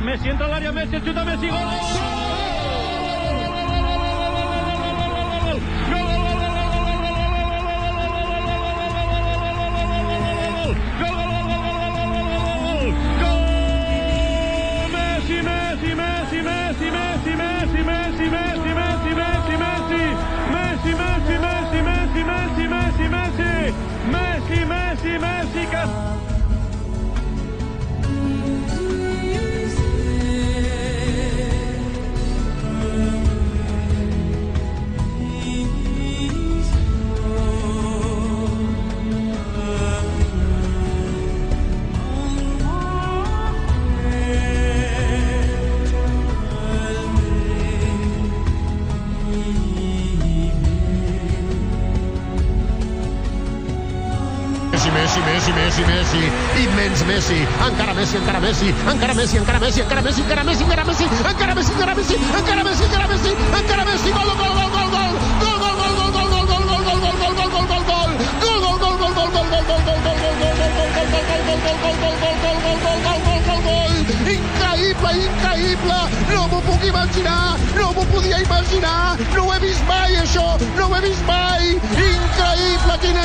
Messi, entra al área, Messi, chuta Messi, gol. Messi, immens Messi, encara Messi, encara Messi, encara Messi, encara Messi, encara Messi, encara Messi, encara Messi, encara Messi, encara Messi, encara Messi, encara Messi, encara Messi, gol, gol, gol, gol, gol, increïble, no m'ho puc imaginar, no m'ho podia imaginar, no ho he vist mai això, no ho he vist mai, increïble, quina...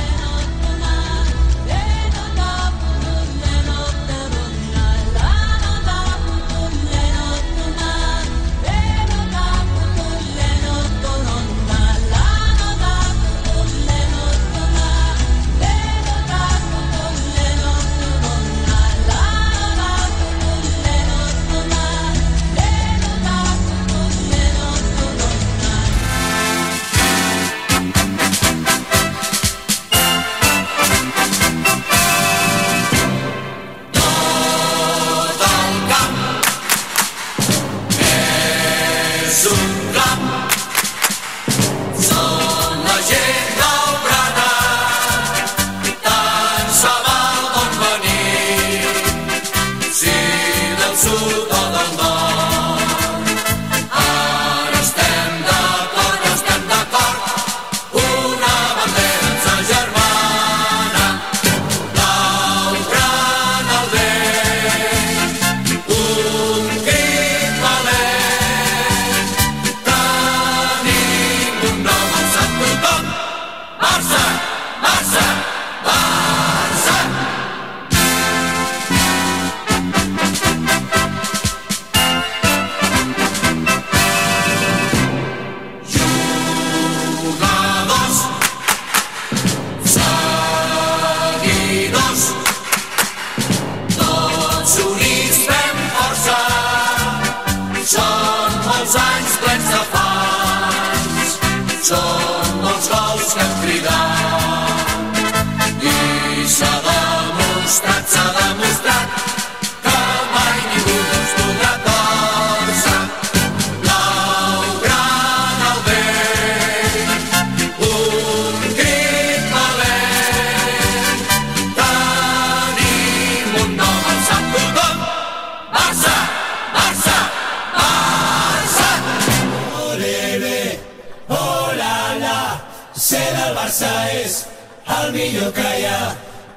el millor que hi ha.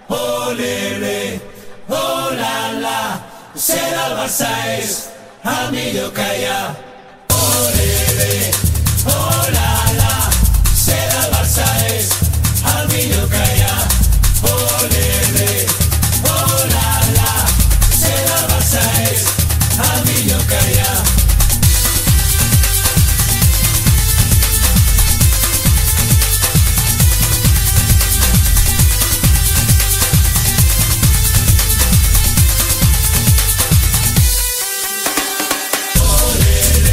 Olé, oh la la, ser del Barça és el millor que hi ha. Olé, oh la la, ser del Barça és el millor que hi ha. Olé, oh la la, ser del Barça és el millor que hi ha. Olé,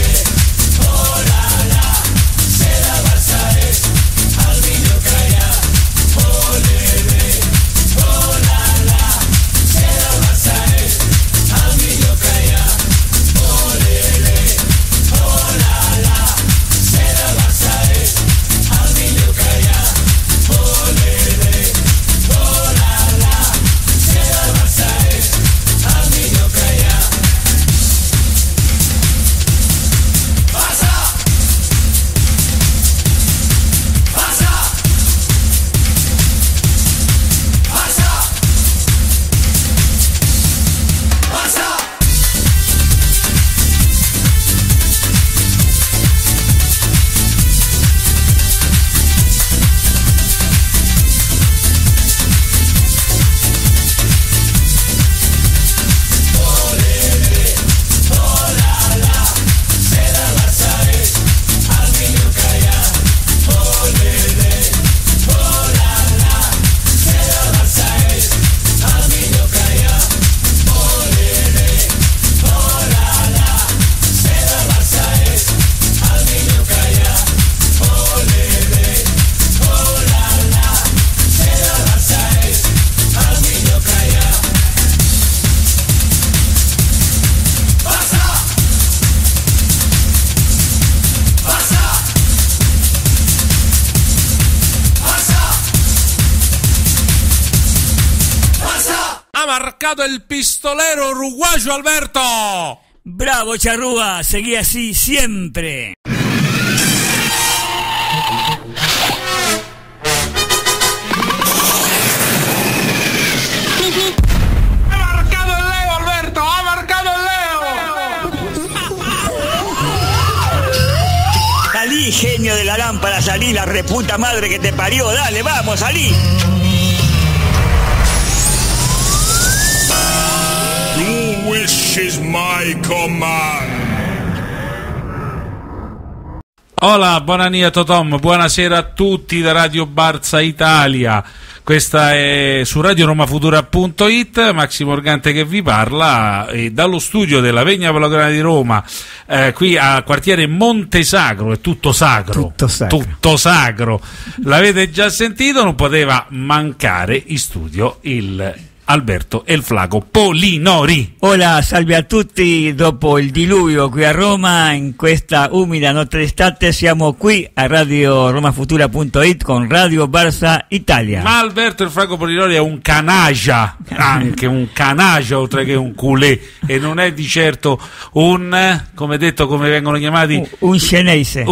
marcado el pistolero uruguayo Alberto. Bravo, Charrúa, seguí así siempre. Ha marcado el Leo, Alberto, ha marcado el Leo. Salí, genio de la lámpara, salí, la reputa madre que te parió, dale, vamos, salí. Your wish is my command. Hola, buonasera Tom, buonasera a tutti da Radio Barça Italia. Questa è su radioromafutura.it, Maximo Morgante che vi parla, e dallo studio della Vegna Palagrana di Roma, qui al quartiere Montesagro, è tutto sacro, tutto sacro. L'avete già sentito, non poteva mancare in studio il Alberto El Flaco Polinori. Hola, salve a tutti. Dopo il diluvio qui a Roma, in questa umida notte d'estate, siamo qui a radioromafutura.it con Radio Barça Italia. Ma Alberto El Flaco Polinori è un canaggia, anche un canaggia oltre che un culé, e non è di certo un, come detto, come vengono chiamati, un sceneise,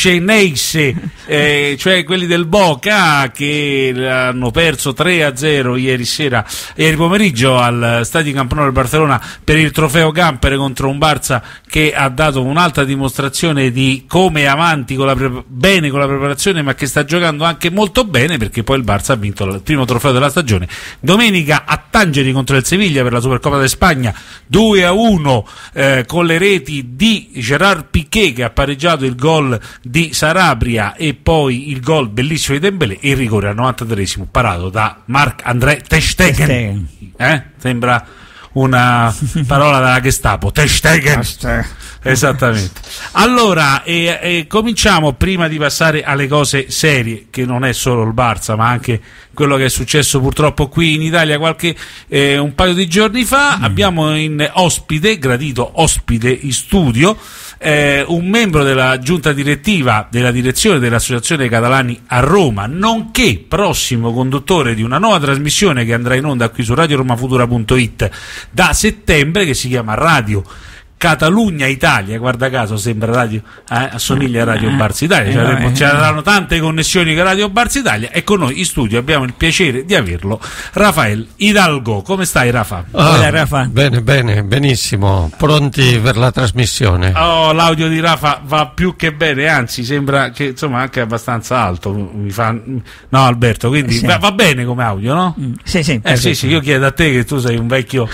cioè quelli del Boca che hanno perso 3-0 ieri pomeriggio al Stadio Camp Nou del Barcellona per il trofeo Gamper contro un Barça che ha dato un'altra dimostrazione di come è avanti bene con la preparazione, ma che sta giocando anche molto bene, perché poi il Barça ha vinto il primo trofeo della stagione domenica a Tangeri contro il Sevilla per la Supercoppa de Spagna 2-1, con le reti di Gerard Piqué che ha pareggiato il gol di Sarabia e poi il gol bellissimo di Dembélé e il rigore al 93esimo parato da Marc-André ter Stegen. Sembra una parola della Gestapo, ter Stegen. Esattamente. Allora, cominciamo, prima di passare alle cose serie, che non è solo il Barça, ma anche quello che è successo purtroppo qui in Italia un paio di giorni fa. Abbiamo in ospite, gradito ospite in studio, un membro della giunta direttiva della direzione dell'Associazione Catalani a Roma, nonché prossimo conduttore di una nuova trasmissione che andrà in onda qui su radioromafutura.it da settembre, che si chiama Radio Catalogna Italia. Guarda caso sembra radio, assomiglia a Radio Barça Italia, ci saranno tante connessioni con Radio Barça Italia, e con noi in studio abbiamo il piacere di averlo Rafael Hidalgo. Come stai, Rafa? Hola, Rafa. Bene, benissimo, pronti per la trasmissione. L'audio di Rafa va più che bene, anzi sembra che insomma anche abbastanza alto, no Alberto, quindi sì. va bene come audio, no? Sì, sì, io chiedo a te, che tu sei un vecchio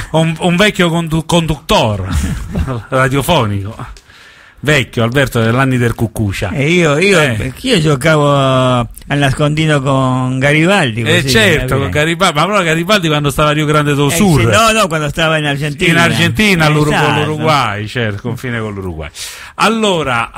conduttore radiofonico, vecchio Alberto, dell'anni del Cuccuccia. E io giocavo a nascondino con Garibaldi. Così, certo, con Garibaldi, ma allora Garibaldi quando stava a Rio Grande do Sur. Sì, no, quando stava in Argentina. In Argentina, esatto. Con l'Uruguay, certo, confine con l'Uruguay. Allora,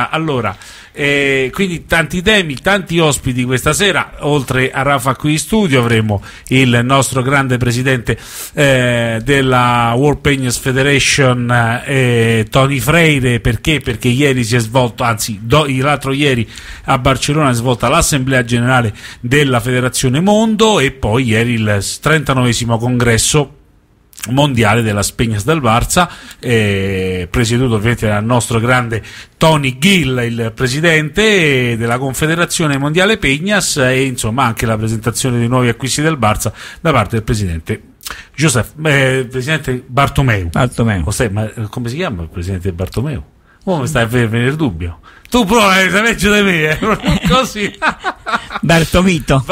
quindi tanti temi, tanti ospiti questa sera. Oltre a Rafa qui in studio avremo il nostro grande presidente della World Peñas Federation, Tony Freire. Perché ieri si è svolto, l'altro ieri a Barcellona si è svolta l'assemblea generale della Federazione Mondo, e poi ieri il 39esimo congresso mondiale della Peñas del Barça, presieduto ovviamente dal nostro grande Tony Gill, il presidente della Confederazione Mondiale Peñas, e insomma anche la presentazione dei nuovi acquisti del Barça da parte del presidente presidente Bartomeu. Ma come si chiama il presidente Bartomeu? Mi stai a venire il dubbio. Tu prova, sei peggio di me, così. Bartomito.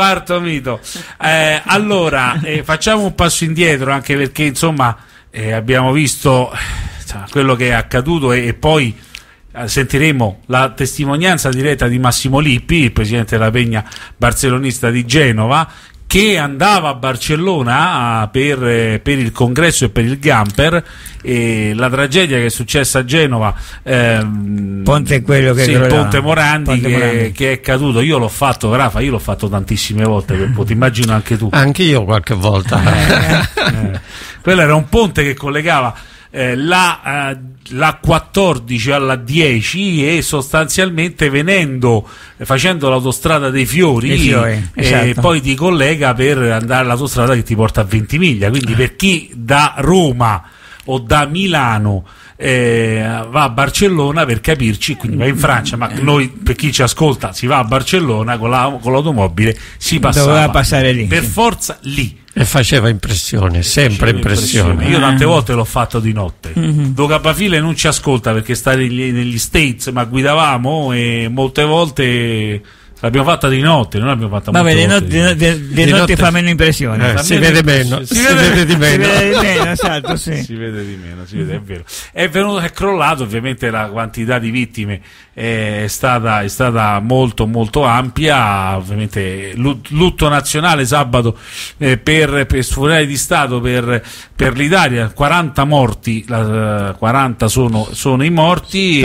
Allora, facciamo un passo indietro, anche perché insomma abbiamo visto quello che è accaduto, e poi sentiremo la testimonianza diretta di Massimo Lippi, il presidente della Peña barcellonista di Genova, che andava a Barcellona per il congresso e per il Gamper, e la tragedia che è successa a Genova, Ponte Morandi che è caduto. Io l'ho fatto, Rafa, tantissime volte, ti immagino anche tu. Anche io qualche volta. Quello era un ponte che collegava la 14 alla 10 e sostanzialmente facendo l'autostrada dei fiori, esatto. Poi ti collega per andare all'autostrada che ti porta a Ventimiglia, quindi per chi da Roma o da Milano va a Barcellona, per capirci, quindi va in Francia, ma noi, per chi ci ascolta, si va a Barcellona con l'automobile, si doveva passare lì, per forza lì. E faceva impressione, sempre impressione. Io tante volte l'ho fatto di notte. Do Capafile non ci ascolta perché sta negli States, ma guidavamo e molte volte l'abbiamo fatta di notte, non l'abbiamo fatta vabbè, di notte fa meno impressione. Si vede meno, si vede di meno. Esatto, sì. Si vede di meno, è vero. È crollato, ovviamente la quantità di vittime è stata molto molto ampia, ovviamente lutto nazionale sabato per funerali di Stato per l'Italia, 40 morti, 40 sono i morti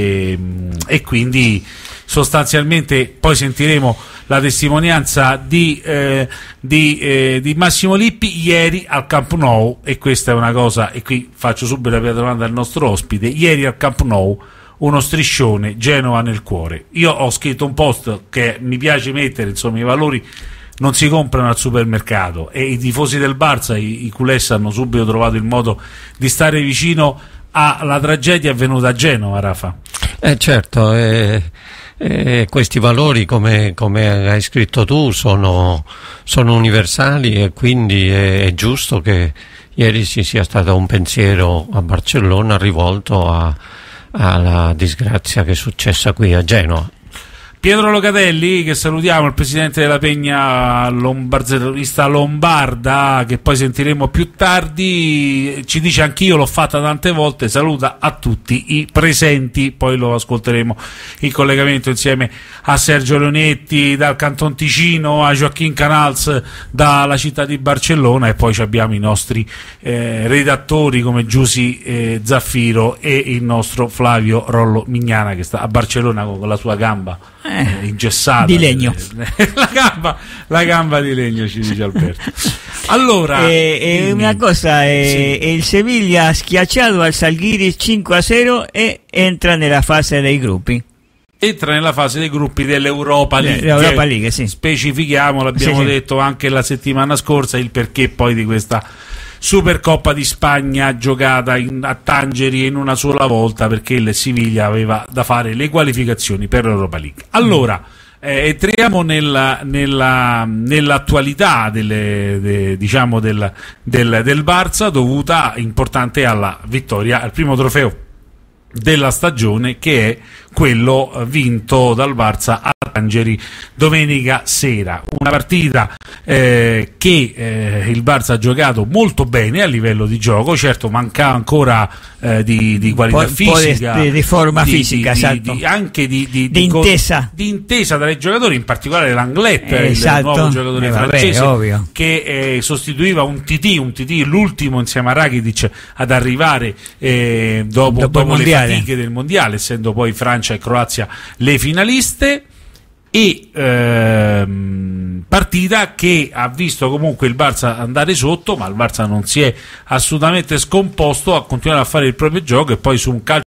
e quindi sostanzialmente poi sentiremo la testimonianza di Massimo Lippi ieri al Camp Nou, e questa è una cosa, e qui faccio subito la domanda al nostro ospite. Ieri al Camp Nou uno striscione, Genova nel cuore. Io ho scritto un post che mi piace mettere, insomma, i valori non si comprano al supermercato, e i tifosi del Barça, i culés, hanno subito trovato il modo di stare vicino alla tragedia avvenuta a Genova, Rafa. Certo, questi valori, come hai scritto tu, sono universali, e quindi è giusto che ieri ci sia stato un pensiero a Barcellona rivolto alla disgrazia che è successa qui a Genova. Pietro Locatelli, che salutiamo, il presidente della Pegna Barcellonista Lombarda, che poi sentiremo più tardi, ci dice: anch'io l'ho fatta tante volte, saluta a tutti i presenti. Poi lo ascolteremo in collegamento insieme a Sergio Leonetti dal Canton Ticino, a Joaquin Canals dalla città di Barcellona, e poi abbiamo i nostri redattori come Giusy Zaffiro e il nostro Flavio Rollo Mignana, che sta a Barcellona con la sua gamba ingessata di legno. la gamba di legno, ci dice Alberto. Allora, una cosa, il Sevilla ha schiacciato al Salguiris 5-0 e entra nella fase dei gruppi. Entra nella fase dei gruppi dell'Europa League. L'Europa League, sì. Specifichiamo, l'abbiamo detto anche la settimana scorsa, il perché poi di questa Supercoppa di Spagna giocata a Tangeri in una sola volta, perché il Siviglia aveva da fare le qualificazioni per l'Europa League. Allora, entriamo nell'attualità del Barça, dovuta importante alla vittoria, al primo trofeo della stagione, che è quello vinto dal Barça a Tangeri domenica sera. Una partita che il Barça ha giocato molto bene a livello di gioco, certo mancava ancora di qualità fisica, di forma fisica, esatto, anche di intesa tra i giocatori, in particolare Langlet, esatto, il nuovo giocatore francese, ovvio, che sostituiva un TT, l'ultimo insieme a Rakitic ad arrivare dopo le fatiche del mondiale, essendo poi Francia e Croazia le finaliste. E partita che ha visto comunque il Barça andare sotto, ma il Barça non si è assolutamente scomposto, ha continuato a fare il proprio gioco, e poi su un calcio